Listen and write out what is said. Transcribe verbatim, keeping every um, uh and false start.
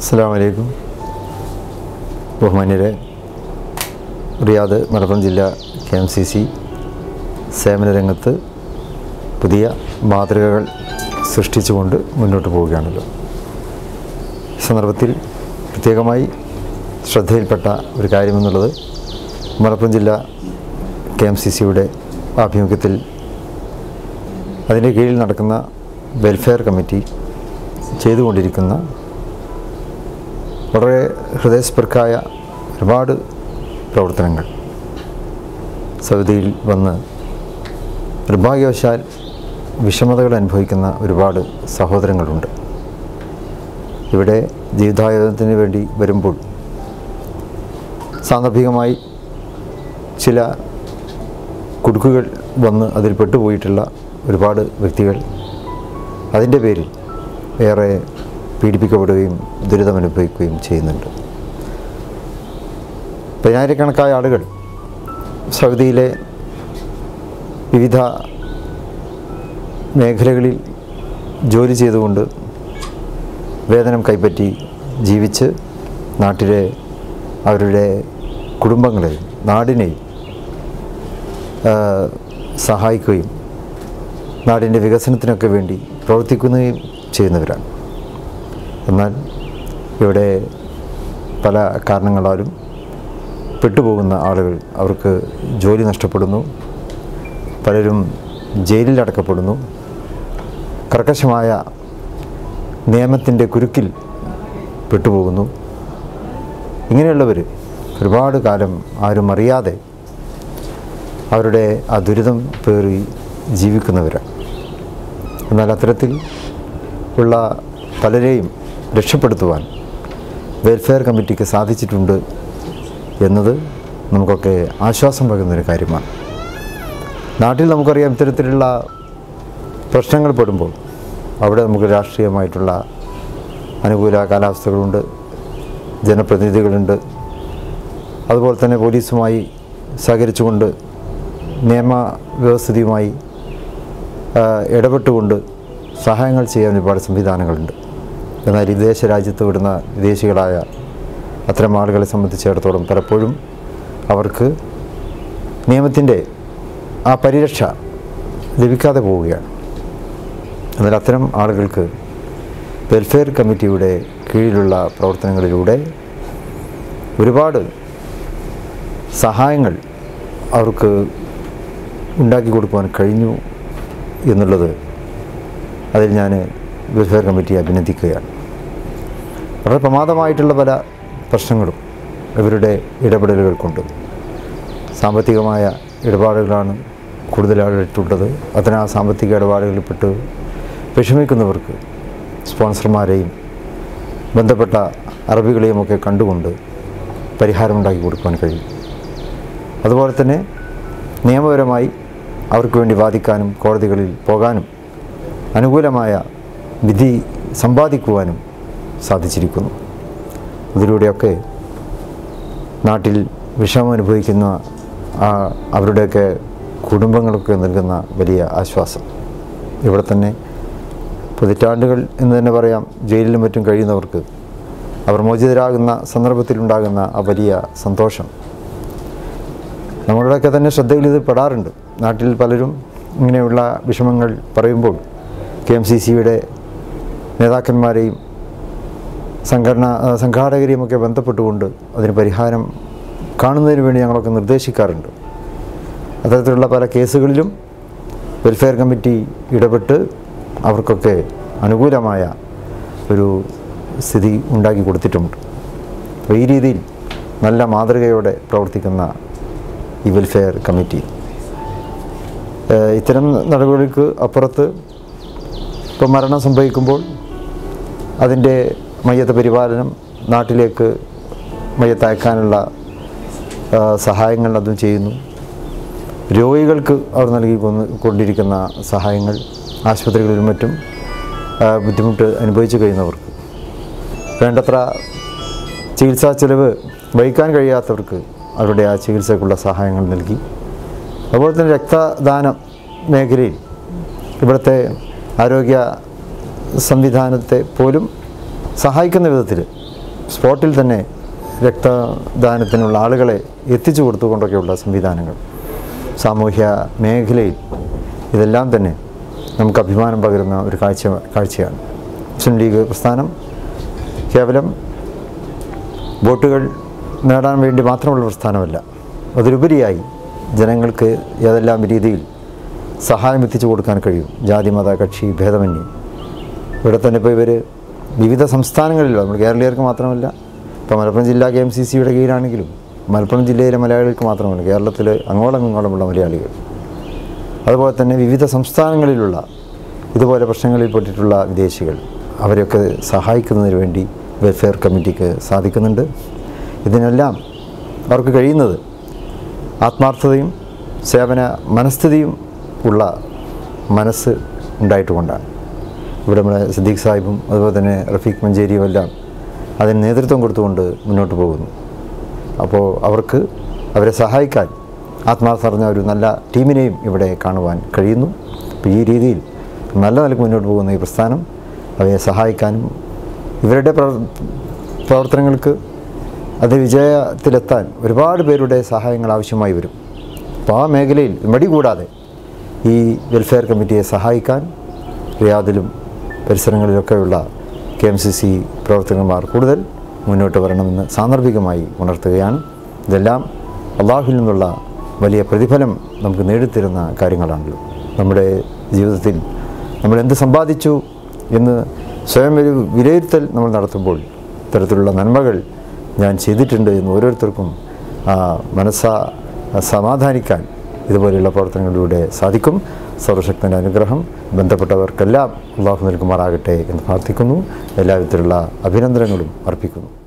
അസ്സലാമു അലൈക്കും. ബഹുമാന്യരെ, റിയാദ് മലപ്പുറം ജില്ലാ കെ എം സി സി സേവന രംഗത്ത് പുതിയ മാതൃകകൾ സൃഷ്ടിച്ചുകൊണ്ട് മുന്നോട്ട് പോവുകയാണല്ലോ. ഈ സന്ദർഭത്തിൽ പ്രത്യേകമായി ശ്രദ്ധയിൽപ്പെട്ട ഒരു കാര്യമെന്നുള്ളത് മലപ്പുറം ജില്ലാ കെ എം സി സിയുടെ ആഭിമുഖ്യത്തിൽ അതിൻ്റെ കീഴിൽ നടക്കുന്ന വെൽഫെയർ കമ്മിറ്റി ചെയ്തുകൊണ്ടിരിക്കുന്ന വളരെ ഹൃദയസ്പർക്കായ ഒരുപാട് പ്രവർത്തനങ്ങൾ. സൗദിയിൽ വന്ന് നിർഭാഗ്യവശാൽ വിഷമതകൾ അനുഭവിക്കുന്ന ഒരുപാട് സഹോദരങ്ങളുണ്ട്. ഇവിടെ ജീവിതായോധനത്തിന് വേണ്ടി വരുമ്പോൾ സാന്ദർഭികമായി ചില കുടുക്കുകൾ വന്ന് അതിൽ പെട്ടുപോയിട്ടുള്ള ഒരുപാട് വ്യക്തികൾ അതിൻ്റെ പേരിൽ ഏറെ പീഡിപ്പിക്കപ്പെടുകയും ദുരിതമനുഭവിക്കുകയും ചെയ്യുന്നുണ്ട്. പതിനായിരക്കണക്കായ ആളുകൾ സൗദിയിലെ വിവിധ മേഖലകളിൽ ജോലി ചെയ്തുകൊണ്ട് വേതനം കൈപ്പറ്റി ജീവിച്ച് നാട്ടിലെ അവരുടെ കുടുംബങ്ങളെയും നാടിനെയും സഹായിക്കുകയും നാടിൻ്റെ വികസനത്തിനൊക്കെ വേണ്ടി പ്രവർത്തിക്കുകയും ചെയ്യുന്നവരാണ്. എന്നാൽ ഇവിടെ പല കാരണങ്ങളാലും പെട്ടുപോകുന്ന ആളുകൾ, അവർക്ക് ജോലി നഷ്ടപ്പെടുന്നു, പലരും ജയിലിൽ അടക്കപ്പെടുന്നു, കർക്കശമായ നിയമത്തിൻ്റെ കുരുക്കിൽ പെട്ടുപോകുന്നു. ഇങ്ങനെയുള്ളവർ ഒരുപാട് കാലം ആരും അറിയാതെ അവരുടെ ആ ദുരിതം പേറി ജീവിക്കുന്നവരാണ്. എന്നാൽ അത്തരത്തിൽ ഉള്ള പലരെയും രക്ഷപ്പെടുത്തുവാൻ വെൽഫെയർ കമ്മിറ്റിക്ക് സാധിച്ചിട്ടുണ്ട് എന്നത് നമുക്കൊക്കെ ആശ്വാസം പകരുന്നൊരു കാര്യമാണ്. നാട്ടിൽ നമുക്കറിയാം, ഇത്തരത്തിലുള്ള പ്രശ്നങ്ങൾ പെടുമ്പോൾ അവിടെ നമുക്ക് രാഷ്ട്രീയമായിട്ടുള്ള അനുകൂല കാലാവസ്ഥകളുണ്ട്, ജനപ്രതിനിധികളുണ്ട്, അതുപോലെ തന്നെ പോലീസുമായി സഹകരിച്ചുകൊണ്ട് നിയമവ്യവസ്ഥയുമായി ഇടപെട്ടുകൊണ്ട് സഹായങ്ങൾ ചെയ്യാൻ ഒരുപാട് സംവിധാനങ്ങളുണ്ട്. എന്നാൽ വിദേശ രാജ്യത്ത് വിടുന്ന വിദേശികളായ അത്തരം ആളുകളെ സംബന്ധിച്ചിടത്തോളം പലപ്പോഴും അവർക്ക് നിയമത്തിൻ്റെ ആ പരിരക്ഷ ലഭിക്കാതെ പോവുകയാണ്. എന്നാൽ അത്തരം ആളുകൾക്ക് വെൽഫെയർ കമ്മിറ്റിയുടെ കീഴിലുള്ള പ്രവർത്തനങ്ങളിലൂടെ ഒരുപാട് സഹായങ്ങൾ അവർക്ക് ഉണ്ടാക്കി കൊടുക്കുവാൻ കഴിഞ്ഞു എന്നുള്ളത് അതിൽ ഞാൻ വെൽഫെയർ കമ്മിറ്റിയെ അഭിനന്ദിക്കുകയാണ്. വളരെ പ്രമാദമായിട്ടുള്ള പല പ്രശ്നങ്ങളും ഇവരുടെ ഇടപെടലുകൾ കൊണ്ട്, സാമ്പത്തികമായ ഇടപാടുകളാണ് കൂടുതലായിട്ടുള്ളത്. അതിന് ആ സാമ്പത്തിക ഇടപാടുകളിൽപ്പെട്ട് വിഷമിക്കുന്നവർക്ക് സ്പോൺസർമാരെയും ബന്ധപ്പെട്ട അറബികളെയും ഒക്കെ കണ്ടുകൊണ്ട് പരിഹാരമുണ്ടാക്കി കൊടുക്കുവാൻ കഴിയും. അതുപോലെ തന്നെ നിയമപരമായി അവർക്ക് വേണ്ടി വാദിക്കാനും കോടതികളിൽ പോകാനും അനുകൂലമായ വിധി സമ്പാദിക്കുവാനും സാധിച്ചിരിക്കുന്നു. ഇതിലൂടെയൊക്കെ നാട്ടിൽ വിഷമം അനുഭവിക്കുന്ന അവരുടെയൊക്കെ കുടുംബങ്ങൾക്ക് നൽകുന്ന വലിയ ആശ്വാസം. ഇവിടെ തന്നെ പതിറ്റാണ്ടുകൾ എന്ന് തന്നെ പറയാം, ജയിലിലും മറ്റും കഴിയുന്നവർക്ക് അവർ മോചിതരാകുന്ന സന്ദർഭത്തിലുണ്ടാകുന്ന ആ വലിയ സന്തോഷം നമ്മളുടെയൊക്കെ തന്നെ ശ്രദ്ധയിൽ ഇത് പെടാറുണ്ട്. നാട്ടിൽ പലരും ഇങ്ങനെയുള്ള വിഷമങ്ങൾ പറയുമ്പോൾ കെ എം സി സിയുടെ നേതാക്കന്മാരെയും സംഘടന സംഘാടകരെയുമൊക്കെ ബന്ധപ്പെട്ടുകൊണ്ട് അതിന് പരിഹാരം കാണുന്നതിന് വേണ്ടി ഞങ്ങളൊക്കെ നിർദ്ദേശിക്കാറുണ്ട്. അത്തരത്തിലുള്ള പല കേസുകളിലും വെൽഫെയർ കമ്മിറ്റി ഇടപെട്ട് അവർക്കൊക്കെ അനുകൂലമായ ഒരു സ്ഥിതി ഉണ്ടാക്കി കൊടുത്തിട്ടുമുണ്ട്. അപ്പോൾ ഈ രീതിയിൽ നല്ല മാതൃകയോടെ പ്രവർത്തിക്കുന്ന ഈ വെൽഫെയർ കമ്മിറ്റി ഇത്തരം നടപടികൾക്ക് അപ്പുറത്ത് ഇപ്പോൾ മരണം സംഭവിക്കുമ്പോൾ അതിൻ്റെ മയ്യത്ത് പരിപാലനം, നാട്ടിലേക്ക് മയ്യത്ത് അയക്കാനുള്ള സഹായങ്ങൾ അതും ചെയ്യുന്നു. രോഗികൾക്ക് അവർ നൽകി കൊണ്ടിരിക്കുന്ന സഹായങ്ങൾ, ആശുപത്രികളിലും മറ്റും ബുദ്ധിമുട്ട് അനുഭവിച്ചു കഴിയുന്നവർക്ക് വേണ്ടത്ര ചികിത്സാ ചെലവ് വഹിക്കാൻ കഴിയാത്തവർക്ക് അവരുടെ ആ ചികിത്സയ്ക്കുള്ള സഹായങ്ങൾ നൽകി. അതുപോലെ തന്നെ രക്തദാന മേഖലയിൽ ഇവിടുത്തെ ആരോഗ്യ സംവിധാനത്തെ പോലും സഹായിക്കുന്ന വിധത്തിൽ സ്പോട്ടിൽ തന്നെ രക്തദാനത്തിനുള്ള ആളുകളെ എത്തിച്ചു കൊടുത്തുകൊണ്ടൊക്കെയുള്ള സംവിധാനങ്ങൾ, സാമൂഹ്യ മേഖലയിൽ ഇതെല്ലാം തന്നെ നമുക്ക് അഭിമാനം പകരുന്ന ഒരു കാഴ്ച കാഴ്ചയാണ്. മുസ്ലിം ലീഗ് പ്രസ്ഥാനം കേവലം വോട്ടുകൾ നേടാൻ വേണ്ടി മാത്രമുള്ള പ്രസ്ഥാനമല്ല, അതിലുപരിയായി ജനങ്ങൾക്ക് ഏതെല്ലാം രീതിയിൽ സഹായം എത്തിച്ചു കൊടുക്കാൻ കഴിയും, ജാതി മത കക്ഷി ഭേദമന്യേ. ഇവിടെ തന്നെ ഇപ്പോൾ ഇവർ വിവിധ സംസ്ഥാനങ്ങളിലോ, നമ്മൾ കേരളീയർക്ക് മാത്രമല്ല, ഇപ്പോൾ മലപ്പുറം ജില്ലാ കെ എം സി സിയുടെ കീഴിലാണെങ്കിലും മലപ്പുറം ജില്ലയിലെ മലയാളികൾക്ക് മാത്രമല്ല, കേരളത്തിൽ അങ്ങോളം ഇങ്ങോളമുള്ള മലയാളികൾ, അതുപോലെ തന്നെ വിവിധ സംസ്ഥാനങ്ങളിലുള്ള ഇതുപോലെ പ്രശ്നങ്ങളിൽ പെട്ടിട്ടുള്ള വിദേശികൾ, അവരെയൊക്കെ സഹായിക്കുന്നതിന് വേണ്ടി വെൽഫെയർ കമ്മിറ്റിക്ക് സാധിക്കുന്നുണ്ട്. ഇതിനെല്ലാം അവർക്ക് കഴിയുന്നത് ആത്മാർത്ഥതയും സേവന മനസ്ഥിതിയും ഉള്ള മനസ്സ് ഉണ്ടായിട്ടുകൊണ്ടാണ്. ഇവിടെ നമ്മുടെ സിദ്ദീഖ് സാഹിബും അതുപോലെ തന്നെ റഫീഖ് മഞ്ചേരിയും എല്ലാം അതിന് നേതൃത്വം കൊടുത്തുകൊണ്ട് മുന്നോട്ട് പോകുന്നു. അപ്പോൾ അവർക്ക് അവരെ സഹായിക്കാൻ ആത്മാർത്ഥ നിറഞ്ഞ ഒരു നല്ല ടീമിനെയും ഇവിടെ കാണുവാൻ കഴിയുന്നു. അപ്പോൾ ഈ രീതിയിൽ നല്ല നിലക്ക് മുന്നോട്ട് പോകുന്ന ഈ പ്രസ്ഥാനം അവയെ സഹായിക്കാനും ഇവരുടെ പ്രവർത്തനങ്ങൾക്ക് അത് വിജയത്തിലെത്താൻ ഒരുപാട് പേരുടെ സഹായങ്ങൾ ആവശ്യമായി വരും. അപ്പോൾ ആ മേഖലയിൽ മടി കൂടാതെ ഈ വെൽഫെയർ കമ്മിറ്റിയെ സഹായിക്കാൻ റിയാദിലും പരിസരങ്ങളിലൊക്കെയുള്ള കെ എം സി സി പ്രവർത്തകന്മാർ കൂടുതൽ മുന്നോട്ട് വരണമെന്ന് സാന്ദർഭികമായി ഉണർത്തുകയാണ്. ഇതെല്ലാം അള്ളാഹുവിൽ നിന്നുള്ള വലിയ പ്രതിഫലം നമുക്ക് നേടിത്തരുന്ന കാര്യങ്ങളാണല്ലോ. നമ്മുടെ ജീവിതത്തിൽ നമ്മൾ എന്ത് സമ്പാദിച്ചു എന്ന് സ്വയം ഒരു വിലയിരുത്തൽ നമ്മൾ നടത്തുമ്പോൾ ഇത്തരത്തിലുള്ള നന്മകൾ ഞാൻ ചെയ്തിട്ടുണ്ട് എന്ന് ഓരോരുത്തർക്കും മനസ്സാ സമാധാനിക്കാൻ ഇതുപോലെയുള്ള പ്രവർത്തനങ്ങളിലൂടെ സാധിക്കും. സർവശക്തൻ്റെ അനുഗ്രഹം ബന്ധപ്പെട്ടവർക്കെല്ലാം അള്ളാഹു നൽകുമാറാകട്ടെ എന്ന് പ്രാർത്ഥിക്കുന്നു. എല്ലാവിധത്തിലുള്ള അഭിനന്ദനങ്ങളും അർപ്പിക്കുന്നു.